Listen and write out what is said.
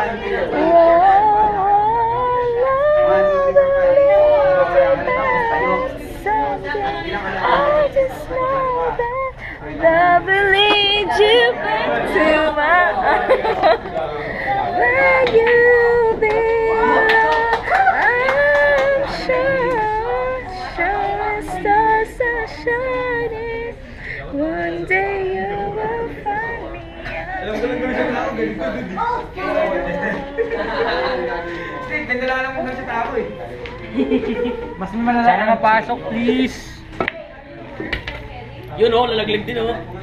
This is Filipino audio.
I just know that will lead you back to my arms where you belong. I'm sure stars are shining. One day you will find me. Ganda lang lang muna sa tao eh. Mas malala. Sana mapasok, please. Yun oh, lalaglag din oh.